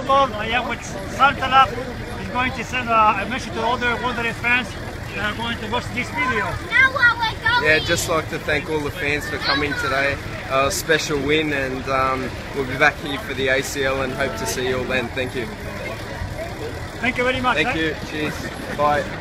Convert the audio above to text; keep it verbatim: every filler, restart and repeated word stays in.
football. I am with Santalak. He's going to send a, a message to all the Wanderers fans that are going to watch this video. Yeah, just like to thank all the fans for coming today. A special win, and um, we'll be back here for the A C L and hope to see you all then. Thank you. Thank you very much. Thank eh? you. Cheers. Bye.